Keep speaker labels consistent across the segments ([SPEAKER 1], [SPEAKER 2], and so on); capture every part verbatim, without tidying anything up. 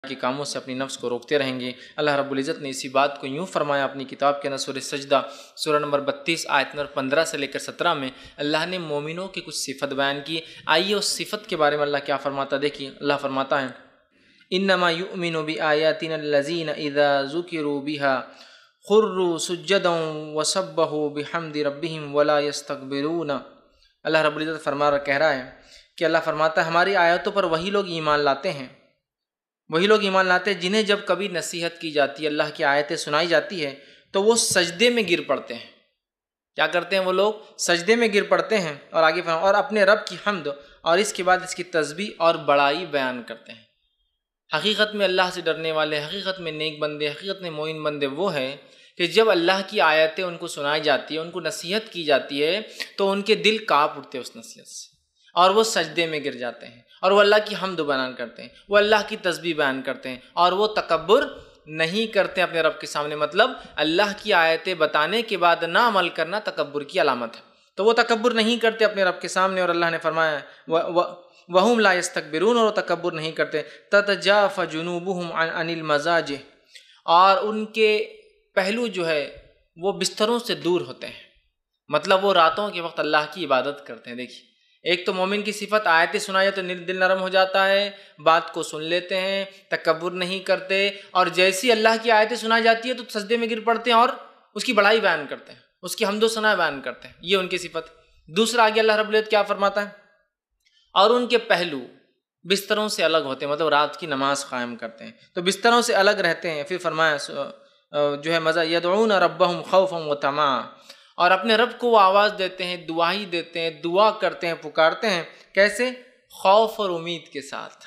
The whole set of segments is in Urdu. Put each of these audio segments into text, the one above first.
[SPEAKER 1] کے کاموں سے اپنی نفس کو روکتے رہیں گے۔ اللہ رب العزت نے اسی بات کو یوں فرمایا اپنی کتاب کے اندر سورہ سجدہ سورہ نمبر بتیس آیت نمبر پندرہ سے لے کر سترہ میں اللہ نے مومنوں کی کچھ صفت بیان کی۔ آئیے اس صفت کے بارے میں اللہ کیا فرماتا دیکھیے۔ اللہ فرماتا ہے انما یؤمن بآیاتنا الذین اذا ذکروا بها خروا سجدا وسبحوا بحمد ربهم ولا یستکبرون۔ اللہ رب العزت فرما رہا کہہ رہا ہے کہ اللہ فرماتا ہے ہماری آیاتوں پر وہی لوگ ایمان لاتے ہیں وہی لوگ ایمان لاتے ہیں جنہیں جب کبھی نصیحت کی جاتی ہے، اللہ کی آیتیں سنائی جاتی ہے تو وہ سجدے میں گر پڑتے ہیں۔ کیا کرتے ہیں وہ لوگ؟ سجدے میں گر پڑتے ہیں، اور آگے فرما اور اپنے رب کی حمد اور اس کے بعد اس کی تسبیح اور بڑائی بیان کرتے ہیں۔ حقیقت میں اللہ سے ڈرنے والے، حقیقت میں نیک بندے، حقیقت میں مومن بندے وہ ہیں کہ جب اللہ کی آیتیں ان کو سنائی جاتی ہیں، ان کو نصیحت کی جاتی ہے تو ان کے دل کانپ اٹھتے ہیں اس نصیحت سے، اور وہ سجدے میں گر جاتے ہیں، اور وہ اللہ کی حمد بیان کرتے ہیں، وہ اللہ کی تسبیح بیان کرتے ہیں، اور وہ تکبر نہیں کرتے اپنے رب کے سامنے۔ مطلب اللہ کی آیتیں بتانے کے بعد نہ عمل کرنا تکبر کی علامت ہے، تو وہ تکبر نہیں کرتے اپنے رب کے سامنے، اور اللہ نے فرمایا وَهُمْ لَا يَسْتَكْبِرُونَ، اور وہ تکبر نہیں کرتے۔ تَتَجَافَ جُنُوبُهُمْ عَنِ الْمَضَاجِعِ، اور ان کے پہلو جو ہے وہ بستروں سے دور ہوتے ہیں، مطلب وہ راتوں کے وقت اللہ کی عبادت کرتے ہیں۔ دیکھیے ایک تو مومن کی صفت آیتیں سنائی تو دل نرم ہو جاتا ہے، بات کو سن لیتے ہیں، تکبر نہیں کرتے، اور جیسی اللہ کی آیتیں سنائی جاتی ہے تو سجدے میں گر پڑتے ہیں اور اس کی بڑائی بیان کرتے ہیں، اس کی حمد و ثنا بیان کرتے ہیں، یہ ان کی صفت۔ دوسرا آگے اللہ رب العزت کیا فرماتا ہے؟ اور ان کے پہلو بستروں سے الگ ہوتے ہیں، مطلب رات کی نماز قائم کرتے ہیں تو بستروں سے الگ رہتے ہیں۔ پھر فرمایا جو ہے مزہ یدعون ربهم خوفا وطمعا، اور اپنے رب کو وہ آواز دیتے ہیں، دعائی دیتے ہیں، دعا کرتے ہیں، پکارتے ہیں، کیسے؟ خوف اور امید کے ساتھ۔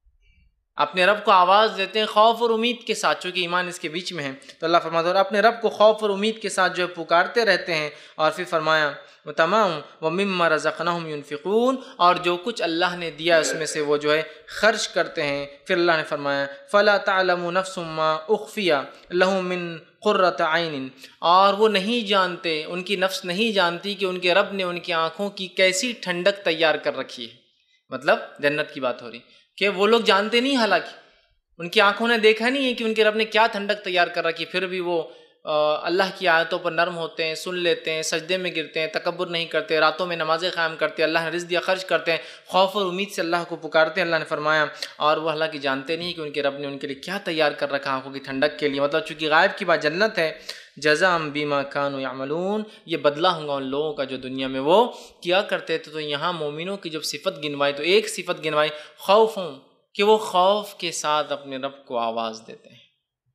[SPEAKER 1] اپنے رب کو آواز دیتے ہیں خوف اور امید کے ساتھ، چونکہ ایمان اس کے بیچ میں ہے، تو اللہ فرماتا ہے اور اپنے رب کو خوف اور امید کے ساتھ جو ہے پکارتے رہتے ہیں۔ اور پھر فرمایا تمام وَمِمَّا رَزَقْنَاهُمْ يُنْفِقُونَ، اور جو کچھ اللہ نے دیا اس میں سے وہ جو ہے خرچ کرتے ہیں۔ پھر اللہ نے فرمایا فَلَا تَعْلَمُ نَفْسٌ مَّا أُخْفِيَ لَهُم مِّن قُرَّةِ عَيْنٍ، اور وہ نہیں جانتے، ان کی نفس نہیں جانتی کہ ان کے رب نے ان کی آنکھوں کی کیسی ٹھنڈک تیار کر رکھی ہے۔ مطلب جنت کی بات ہو رہی کہ وہ لوگ جانتے نہیں، حالانکہ ان کی آنکھوں نے دیکھا نہیں ہے کہ ان کے رب نے کیا ٹھنڈک تیار کر رکھی، پھر بھی وہ اللہ کی آیتوں پر نرم ہوتے ہیں، سن لیتے ہیں، سجدے میں گرتے ہیں، تکبر نہیں کرتے، راتوں میں نمازیں قائم کرتے ہیں، اللہ نے رزق دیا خرچ کرتے ہیں، خوف اور امید سے اللہ کو پکارتے ہیں۔ اللہ نے فرمایا اور وہ حالانکہ جانتے نہیں کہ ان کے رب نے ان کے لیے کیا تیار کر رکھا آنکھوں کی ٹھنڈک کے لیے۔ مطلب چونکہ غائب کی بات جنت ہے، جزاء بما كانوا يعملون، یہ بدلہ ہوگا ان لوگوں کا جو دنیا میں وہ کیا کرتے تھے۔ تو یہاں مومنوں کی جب صفت گنوائی تو ایک صفت گنوائی خوفوں، کہ وہ خوف کے ساتھ اپنے رب کو آواز دیتے ہیں،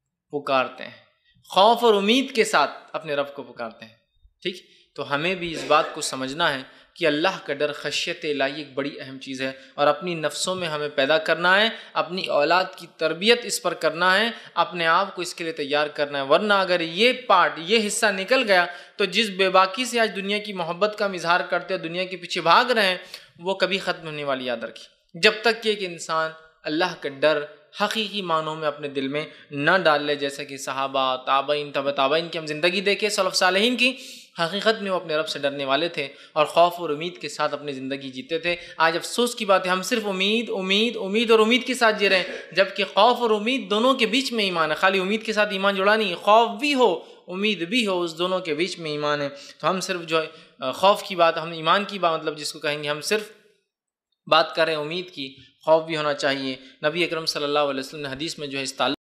[SPEAKER 1] پکارتے ہیں، خوف اور امید کے ساتھ اپنے رب کو پکارتے ہیں۔ ٹھیک، تو ہمیں بھی اس بات کو سمجھنا ہے کہ اللہ کا ڈر، خشیت الہی ایک بڑی اہم چیز ہے، اور اپنی نفسوں میں ہمیں پیدا کرنا ہے، اپنی اولاد کی تربیت اس پر کرنا ہے، اپنے آپ کو اس کے لیے تیار کرنا ہے، ورنہ اگر یہ پارٹ، یہ حصہ نکل گیا تو جس بے باکی سے آج دنیا کی محبت کا اظہار کرتے ہیں، دنیا کے پیچھے بھاگ رہے ہیں، وہ کبھی ختم ہونے والی یاد رکھی۔ جب تک کہ ایک انسان اللہ کا ڈر حقیقی معنوں میں اپنے دل میں نہ ڈال لے، جیسا کہ صحابہ، تابعین، تبع تابعین کی ہم زندگی دیکھیں، سلف صالحین کی، حقیقت میں وہ اپنے رب سے ڈرنے والے تھے اور خوف اور امید کے ساتھ اپنی زندگی جیتے تھے۔ آج افسوس کی بات ہے ہم صرف امید امید امید اور امید کے ساتھ جی رہے ہیں، جبکہ خوف اور امید دونوں کے بیچ میں ایمان ہے۔ خالی امید کے ساتھ ایمان جڑا نہیں ہے، خوف بھی ہو امید بھی ہو، اس دونوں کے بیچ میں ایمان ہے۔ تو ہم صرف جو ہے خوف کی بات، ہم ایمان کی بات مطلب جس کو کہیں گے، ہم صرف بات کریں امید کی، خوف بھی ہونا چاہیے۔ نبی اکرم صلی اللہ علیہ وسلم نے حدیث میں جو ہے اس تعلق